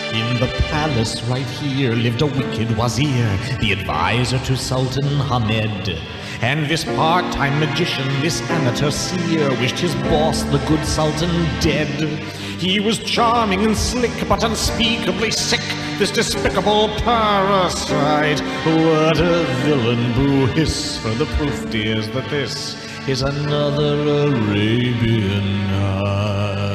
In the palace right here lived a wicked wazir, the advisor to Sultan Hamed. And this part-time magician, this amateur seer, wished his boss, the good Sultan, dead. He was charming and slick, but unspeakably sick, this despicable parasite. What a villain, boo hiss, for the proof, dears, that this is another Arabian Night.